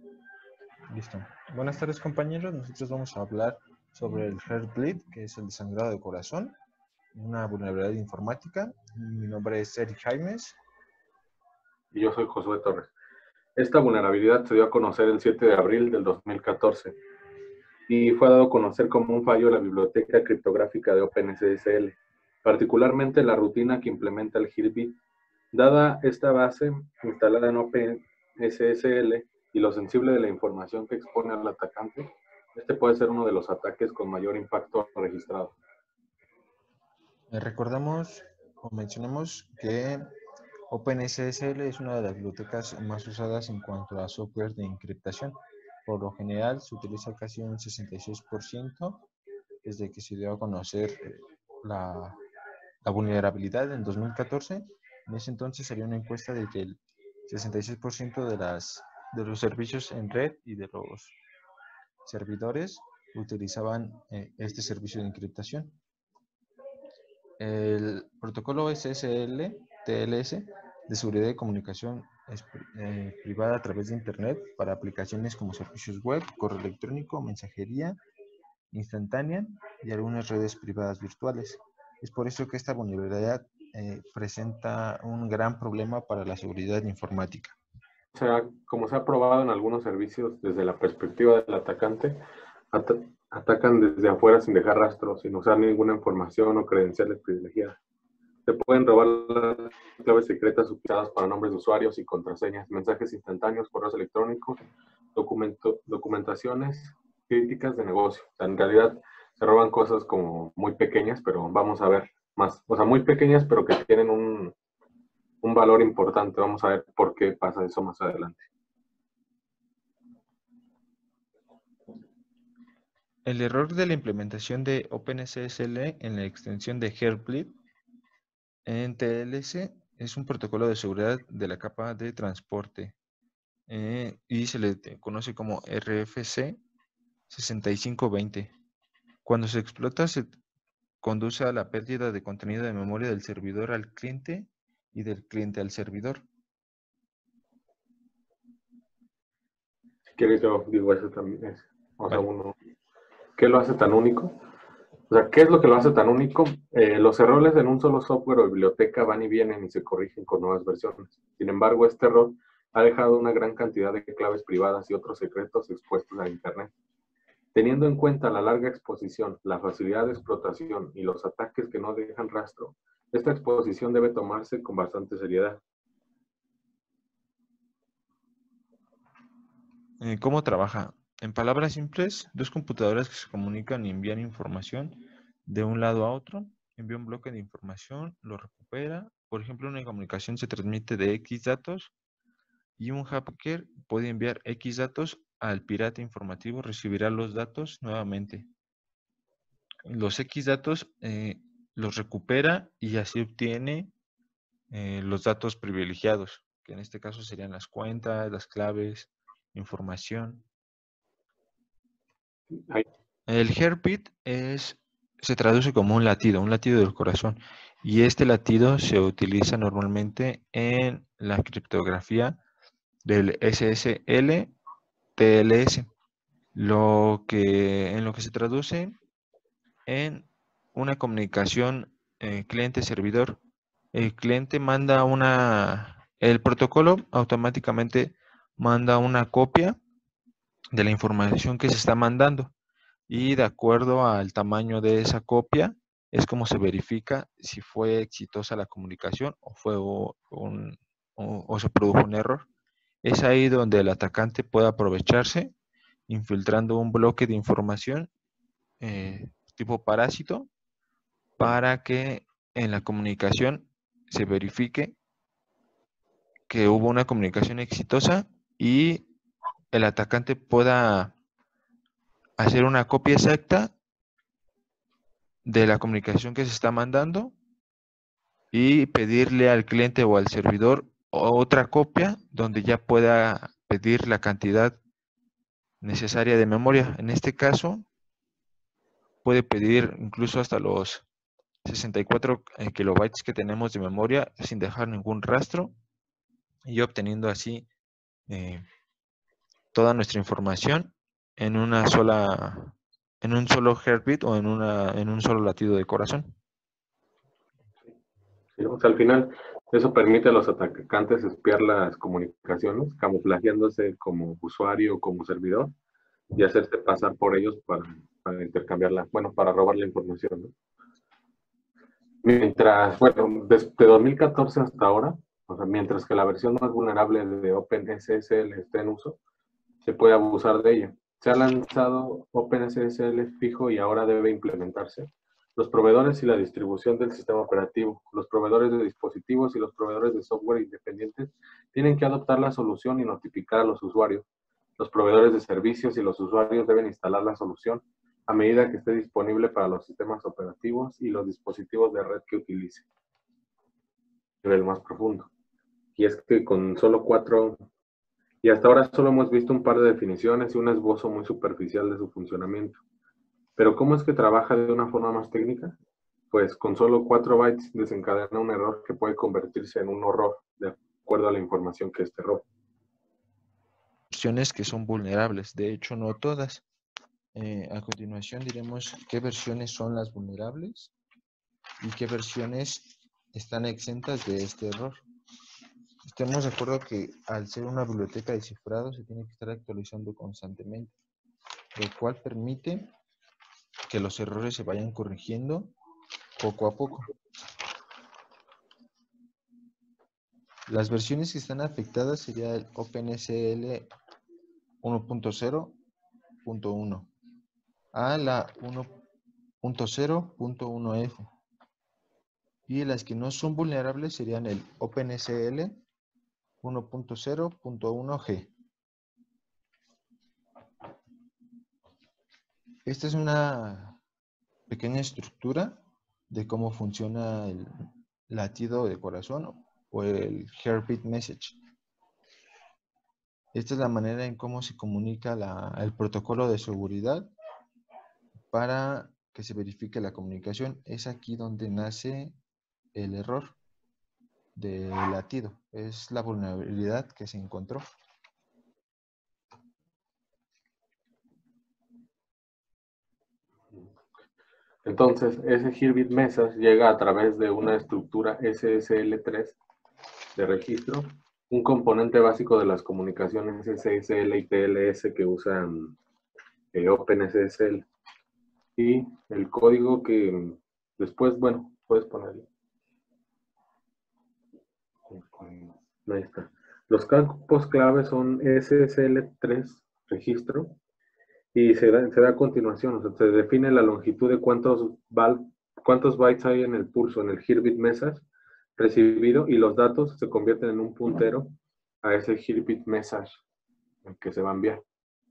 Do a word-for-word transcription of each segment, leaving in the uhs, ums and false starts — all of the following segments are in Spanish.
Listo. Buenas tardes, compañeros. Nosotros vamos a hablar sobre el Heartbleed, que es el desangrado de corazón, una vulnerabilidad informática. Mi nombre es Eric Jaimes. Y yo soy Josué Torres. Esta vulnerabilidad se dio a conocer el siete de abril del dos mil catorce y fue dado a conocer como un fallo de la biblioteca criptográfica de OpenSSL, particularmente la rutina que implementa el Heartbleed. Dada esta base instalada en OpenSSL y lo sensible de la información que expone al atacante, este puede ser uno de los ataques con mayor impacto registrado. Eh, recordamos o mencionemos que OpenSSL es una de las bibliotecas más usadas en cuanto a software de encriptación. Por lo general se utiliza casi un sesenta y seis por ciento desde que se dio a conocer eh, la, la vulnerabilidad en dos mil catorce. En ese entonces salió una encuesta de que el sesenta y seis por ciento de, las, de los servicios en red y de los servidores utilizaban eh, este servicio de encriptación. El protocolo S S L T L S de seguridad de comunicación es, eh, privada a través de Internet para aplicaciones como servicios web, correo electrónico, mensajería instantánea y algunas redes privadas virtuales. Es por eso que esta vulnerabilidad eh, presenta un gran problema para la seguridad informática. O sea, como se ha probado en algunos servicios desde la perspectiva del atacante, at atacan desde afuera sin dejar rastro, sin usar ninguna información o credenciales privilegiadas. Se pueden robar las claves secretas utilizadas para nombres de usuarios y contraseñas, mensajes instantáneos, correos electrónicos, documento, documentaciones críticas de negocio. O sea, en realidad se roban cosas como muy pequeñas, pero vamos a ver más. O sea, muy pequeñas, pero que tienen un, un valor importante. Vamos a ver por qué pasa eso más adelante. El error de la implementación de OpenSSL en la extensión de Heartbleed en T L S es un protocolo de seguridad de la capa de transporte eh, y se le conoce como R F C sesenta y cinco veinte. Cuando se explota, se conduce a la pérdida de contenido de memoria del servidor al cliente y del cliente al servidor. Si quieres, yo digo eso también. Es, o sea, Vale. uno, ¿qué lo hace tan único? O sea, ¿qué es lo que lo hace tan único? Eh, los errores en un solo software o biblioteca van y vienen y se corrigen con nuevas versiones. Sin embargo, este error ha dejado una gran cantidad de claves privadas y otros secretos expuestos a Internet. Teniendo en cuenta la larga exposición, la facilidad de explotación y los ataques que no dejan rastro, esta exposición debe tomarse con bastante seriedad. Eh, ¿Cómo trabaja? En palabras simples, dos computadoras que se comunican y envían información de un lado a otro. Envía un bloque de información, lo recupera. Por ejemplo, una comunicación se transmite de X datos y un hacker puede enviar X datos al pirata informativo, recibirá los datos nuevamente. Los X datos eh, los recupera y así obtiene eh, los datos privilegiados, que en este caso serían las cuentas, las claves, información. Ahí. El heartbeat es, se traduce como un latido, un latido del corazón. Y este latido se utiliza normalmente en la criptografía del S S L T L S, lo que, en lo que se traduce en una comunicación eh, cliente-servidor. El cliente manda una, el protocolo automáticamente manda una copia de la información que se está mandando. Y de acuerdo al tamaño de esa copia, es como se verifica si fue exitosa la comunicación o, fue un, o, o se produjo un error. Es ahí donde el atacante puede aprovecharse infiltrando un bloque de información eh, tipo parásito para que en la comunicación se verifique que hubo una comunicación exitosa y el atacante pueda hacer una copia exacta de la comunicación que se está mandando y pedirle al cliente o al servidor otra copia donde ya pueda pedir la cantidad necesaria de memoria. En este caso, puede pedir incluso hasta los sesenta y cuatro eh, kilobytes que tenemos de memoria sin dejar ningún rastro y obteniendo así eh, toda nuestra información en una sola, en un solo heartbeat o en, una, en un solo latido de corazón. Sí, o sea, al final, eso permite a los atacantes espiar las comunicaciones, camuflajeándose como usuario o como servidor y hacerse pasar por ellos para, para intercambiarla, bueno, para robar la información, ¿no? Mientras, bueno, desde dos mil catorce hasta ahora, o sea, mientras que la versión más vulnerable de OpenSSL esté en uso, se puede abusar de ella. Se ha lanzado OpenSSL fijo y ahora debe implementarse. Los proveedores y la distribución del sistema operativo, los proveedores de dispositivos y los proveedores de software independientes tienen que adoptar la solución y notificar a los usuarios. Los proveedores de servicios y los usuarios deben instalar la solución a medida que esté disponible para los sistemas operativos y los dispositivos de red que utilice. Nivel más profundo. Y es que con solo cuatro, y hasta ahora solo hemos visto un par de definiciones y un esbozo muy superficial de su funcionamiento. Pero ¿cómo es que trabaja de una forma más técnica? Pues con solo cuatro bytes desencadena un error que puede convertirse en un horror, de acuerdo a la información que este roba. Versiones que son vulnerables, de hecho no todas. Eh, a continuación diremos qué versiones son las vulnerables y qué versiones están exentas de este error. Estemos de acuerdo que al ser una biblioteca de cifrado se tiene que estar actualizando constantemente, lo cual permite que los errores se vayan corrigiendo poco a poco. Las versiones que están afectadas sería el OpenSL uno punto cero punto uno a la uno punto cero punto uno F. Y las que no son vulnerables serían el OpenSL uno punto cero punto uno G. Esta es una pequeña estructura de cómo funciona el latido de corazón o el heartbeat message. Esta es la manera en cómo se comunica la, el protocolo de seguridad para que se verifique la comunicación. Es aquí donde nace el error del latido. Es la vulnerabilidad que se encontró. Entonces, ese Heartbeat Message llega a través de una estructura S S L tres de registro, un componente básico de las comunicaciones S S L y T L S que usan eh, OpenSSL. Y el código que después, bueno, puedes ponerlo. Ahí está. Los campos clave son S S L tres registro y se da, se da a continuación, o sea, se define la longitud de cuántos, cuántos bytes hay en el pulso, en el Heartbeat Message recibido, y los datos se convierten en un puntero a ese Heartbeat Message que se va a enviar.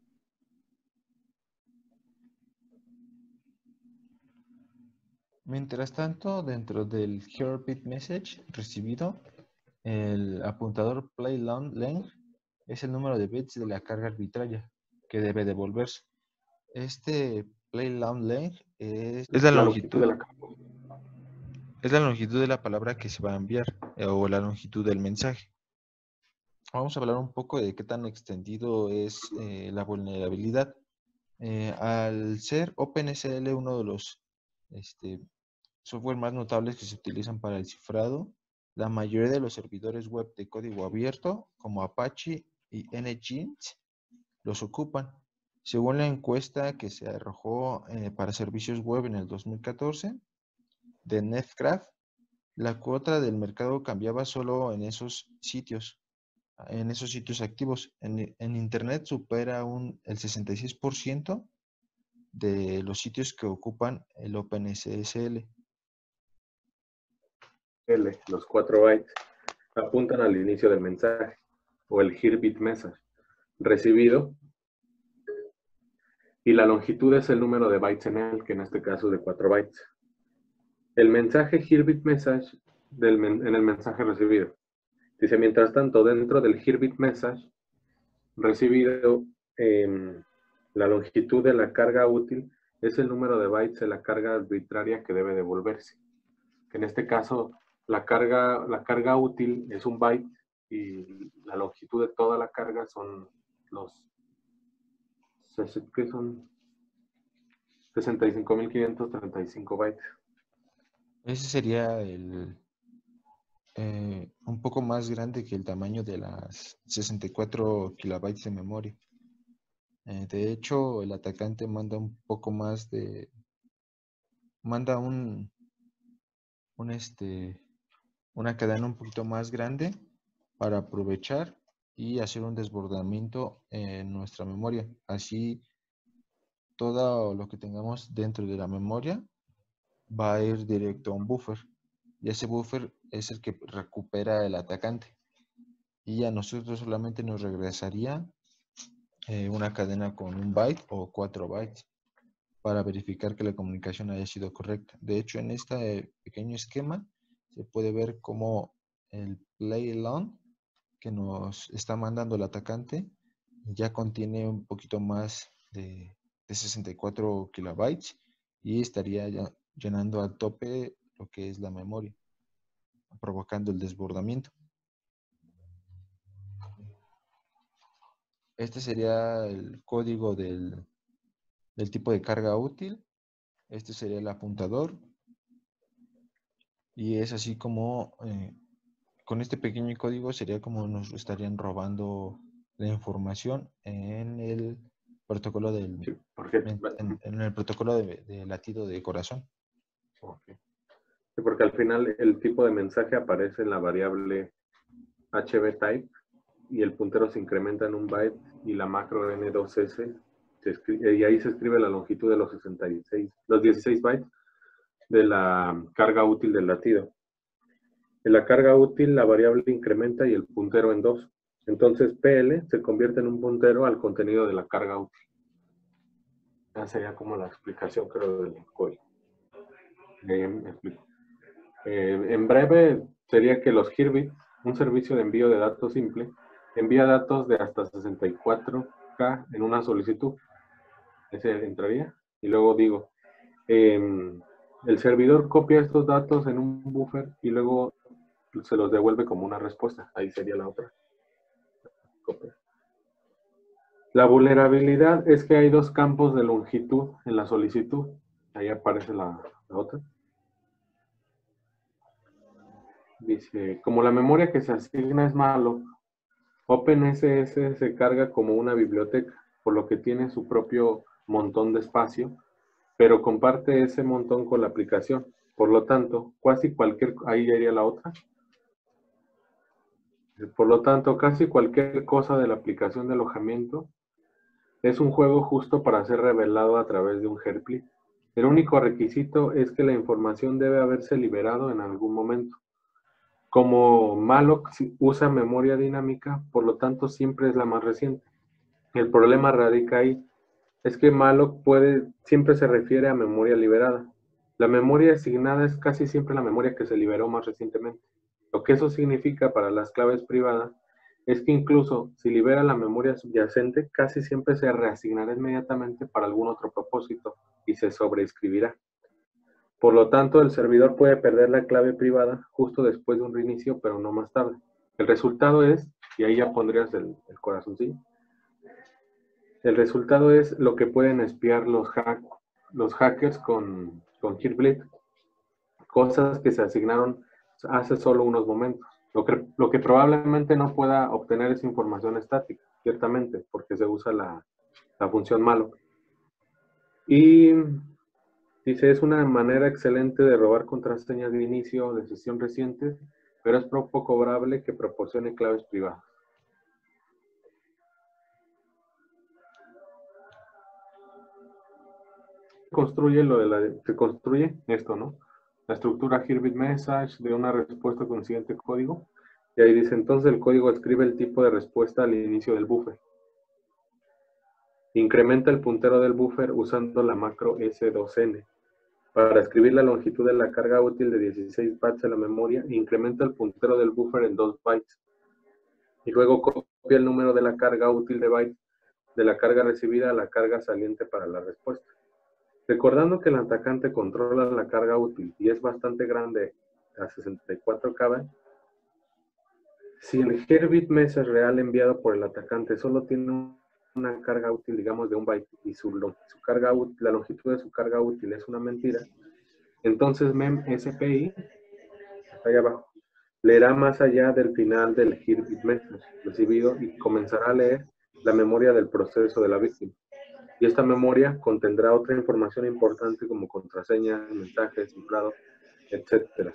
Mientras tanto, dentro del heartbeat message recibido, el apuntador play length es el número de bits de la carga arbitraria que debe devolverse. Este play length es, es la, la longitud, longitud de la es la longitud de la palabra que se va a enviar eh, o la longitud del mensaje. Vamos a hablar un poco de qué tan extendido es eh, la vulnerabilidad. Eh, al ser OpenSL uno de los este, software más notables que se utilizan para el cifrado, la mayoría de los servidores web de código abierto, como Apache y NGINX, los ocupan. Según la encuesta que se arrojó eh, para servicios web en el dos mil catorce de Netcraft, la cuota del mercado cambiaba solo en esos sitios, en esos sitios activos. En, en Internet supera un, el sesenta y seis por ciento de los sitios que ocupan el OpenSSL. L, los cuatro bytes, apuntan al inicio del mensaje o el Heartbeat Message recibido, y la longitud es el número de bytes en él, que en este caso es de cuatro bytes. El mensaje Heartbeat Message del men en el mensaje recibido. Dice, mientras tanto, dentro del Heartbeat Message recibido, eh, la longitud de la carga útil es el número de bytes de la carga arbitraria que debe devolverse. En este caso, la carga, la carga útil es un byte y la longitud de toda la carga son los sea, que son sesenta y cinco mil quinientos treinta y cinco bytes. Ese sería el, eh, un poco más grande que el tamaño de las sesenta y cuatro kilobytes de memoria. Eh, de hecho, el atacante manda un poco más de, manda un, un este, una cadena un poquito más grande para aprovechar y hacer un desbordamiento en nuestra memoria. Así, todo lo que tengamos dentro de la memoria va a ir directo a un buffer. Y ese buffer es el que recupera el atacante. Y a nosotros solamente nos regresaría eh, una cadena con un byte o cuatro bytes para verificar que la comunicación haya sido correcta. De hecho, en este pequeño esquema se puede ver cómo el payload que nos está mandando el atacante ya contiene un poquito más de, de sesenta y cuatro kilobytes y estaría ya llenando al tope lo que es la memoria, provocando el desbordamiento. Este sería el código del, del tipo de carga útil. Este sería el apuntador. Y es así como, eh, con este pequeño código sería como nos estarían robando la información en el protocolo del, Sí, porque, en, en el protocolo de, de latido de corazón. okay. Sí, porque al final el tipo de mensaje aparece en la variable H B type y el puntero se incrementa en un byte y la macro N dos S se escribe, y ahí se escribe la longitud de los sesenta y seis, los dieciséis bytes de la carga útil del latido. En la carga útil la variable incrementa y el puntero en dos. Entonces P L se convierte en un puntero al contenido de la carga útil. Esa sería como la explicación, creo, del código. Eh, me explico. Eh, en breve sería que los Hirbit, un servicio de envío de datos simple, envía datos de hasta sesenta y cuatro K en una solicitud. Ese entraría. Y luego digo, eh, el servidor copia estos datos en un buffer y luego se los devuelve como una respuesta. Ahí sería la otra. Copia. La vulnerabilidad es que hay dos campos de longitud en la solicitud. Ahí aparece la, la otra. Dice, como la memoria que se asigna es malo, OpenSS se carga como una biblioteca, por lo que tiene su propio montón de espacio, pero comparte ese montón con la aplicación. Por lo tanto, casi cualquier, ahí iría la otra. Por lo tanto, casi cualquier cosa de la aplicación de alojamiento es un juego justo para ser revelado a través de un heartbleed. El único requisito es que la información debe haberse liberado en algún momento. Como malloc usa memoria dinámica, por lo tanto siempre es la más reciente. El problema radica ahí, es que malloc puede, siempre se refiere a memoria liberada. La memoria asignada es casi siempre la memoria que se liberó más recientemente. Lo que eso significa para las claves privadas es que incluso si libera la memoria subyacente, casi siempre se reasignará inmediatamente para algún otro propósito y se sobreescribirá. Por lo tanto, el servidor puede perder la clave privada justo después de un reinicio, pero no más tarde. El resultado es, y ahí ya pondrías el, el corazoncillo, el resultado es lo que pueden espiar los, hack, los hackers con, con Heartbleed, cosas que se asignaron hace solo unos momentos. Lo que, lo que probablemente no pueda obtener esa información estática, ciertamente, porque se usa la, la función malloc. Y dice, es una manera excelente de robar contraseñas de inicio de sesión recientes, pero es poco probable que proporcione claves privadas. Construye lo de la, se construye esto, ¿no? La estructura Heartbleed Message de una respuesta con el siguiente código. Y ahí dice, entonces el código escribe el tipo de respuesta al inicio del buffer. Incrementa el puntero del buffer usando la macro S dos N. Para escribir la longitud de la carga útil de dieciséis bytes a la memoria, incrementa el puntero del buffer en dos bytes. Y luego copia el número de la carga útil de bytes de la carga recibida a la carga saliente para la respuesta. Recordando que el atacante controla la carga útil y es bastante grande a sesenta y cuatro K, si el Heartbleed Message real enviado por el atacante solo tiene una carga útil, digamos, de un byte y su, su carga útil, la longitud de su carga útil es una mentira, entonces memSPI, está allá abajo, leerá más allá del final del hear bit message recibido y comenzará a leer la memoria del proceso de la víctima. Y esta memoria contendrá otra información importante como contraseñas, mensajes, cifrado, etcétera.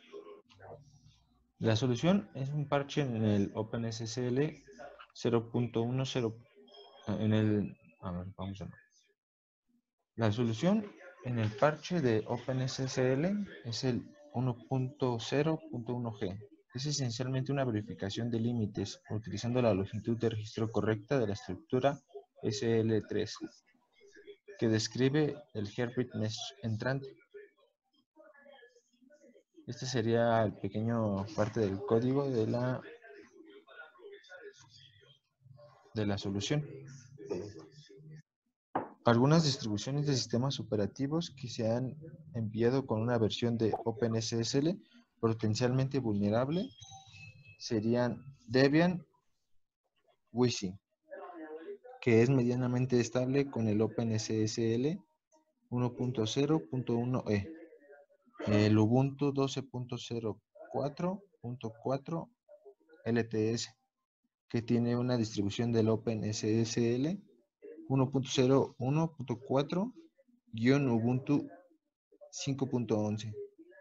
La solución es un parche en el OpenSSL cero punto diez, en el, a ver, vamos a ver. La solución en el parche de OpenSSL es el uno punto cero punto uno G. Es esencialmente una verificación de límites utilizando la longitud de registro correcta de la estructura S L tres, que describe el hearbit message entrante. Este sería el pequeño parte del código de la de la solución. Algunas distribuciones de sistemas operativos que se han enviado con una versión de OpenSSL potencialmente vulnerable serían Debian Wisi, que es medianamente estable con el OpenSSL uno punto cero punto uno E, el Ubuntu doce punto cero cuatro punto cuatro L T S, que tiene una distribución del OpenSSL uno punto cero uno punto cuatro guión Ubuntu cinco punto once.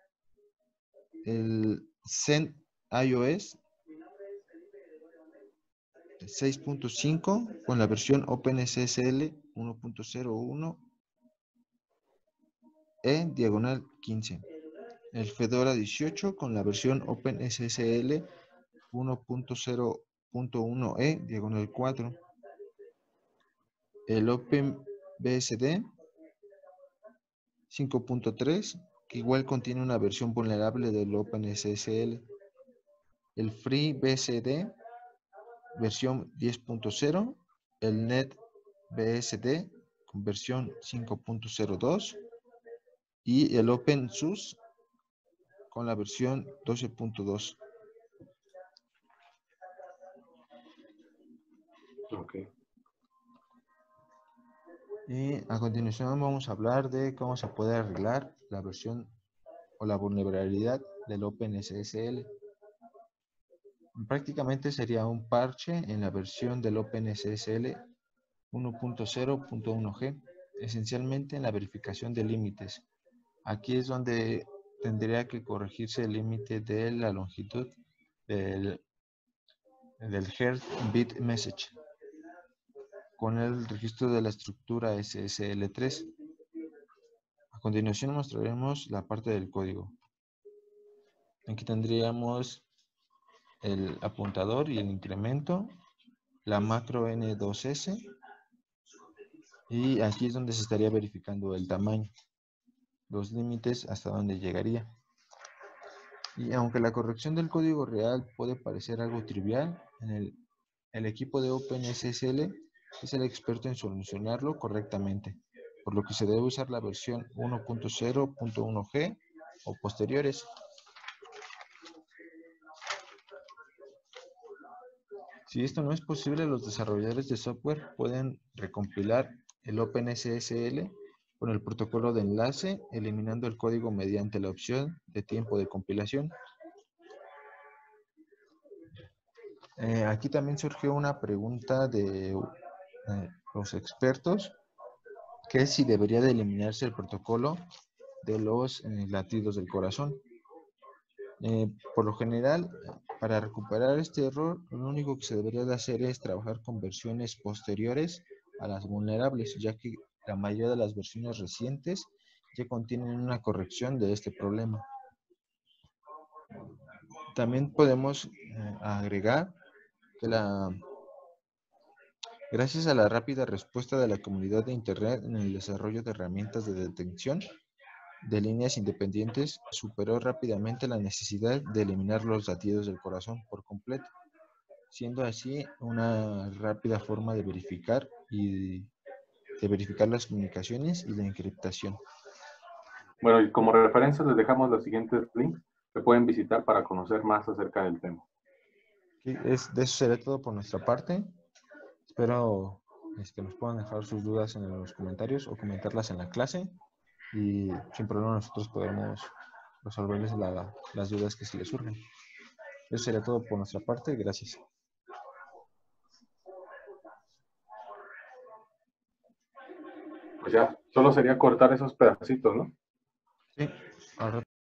El Zen iOS seis punto cinco con la versión OpenSSL uno punto cero uno E diagonal quince. El Fedora dieciocho con la versión OpenSSL uno punto cero punto uno E diagonal cuatro. El OpenBSD cinco punto tres, que igual contiene una versión vulnerable del OpenSSL. El FreeBSD versión diez punto cero, el NetBSD con versión cinco punto cero dos y el OpenSUSE con la versión doce punto dos. Okay. Y a continuación vamos a hablar de cómo se puede arreglar la versión o la vulnerabilidad del OpenSSL. Prácticamente sería un parche en la versión del OpenSSL uno punto cero punto uno G, esencialmente en la verificación de límites. Aquí es donde tendría que corregirse el límite de la longitud del, del hearbit message con el registro de la estructura S S L tres. A continuación mostraremos la parte del código. Aquí tendríamos el apuntador y el incremento, la macro N dos S, y aquí es donde se estaría verificando el tamaño, los límites hasta donde llegaría. Y aunque la corrección del código real puede parecer algo trivial, en el, el equipo de OpenSSL es el experto en solucionarlo correctamente, por lo que se debe usar la versión uno punto cero punto uno G o posteriores. Si esto no es posible, los desarrolladores de software pueden recompilar el OpenSSL con el protocolo de enlace, eliminando el código mediante la opción de tiempo de compilación. Eh, aquí también surgió una pregunta de eh, los expertos, que es si debería de eliminarse el protocolo de los eh, latidos del corazón. Eh, por lo general, para recuperar este error, lo único que se debería de hacer es trabajar con versiones posteriores a las vulnerables, ya que la mayoría de las versiones recientes ya contienen una corrección de este problema. También podemos eh, agregar que la, gracias a la rápida respuesta de la comunidad de Internet en el desarrollo de herramientas de detección de líneas independientes, superó rápidamente la necesidad de eliminar los latidos del corazón por completo, siendo así una rápida forma de verificar y de verificar las comunicaciones y la encriptación. Bueno, y como referencia les dejamos los siguientes links que pueden visitar para conocer más acerca del tema. Sí, es, de eso será todo por nuestra parte. Espero este, nos puedan dejar sus dudas en los comentarios o comentarlas en la clase y sin problema nosotros podemos resolverles la, las dudas que se les surgen. Eso sería todo por nuestra parte. Gracias. Pues ya, solo sería cortar esos pedacitos, ¿no? Sí, al rato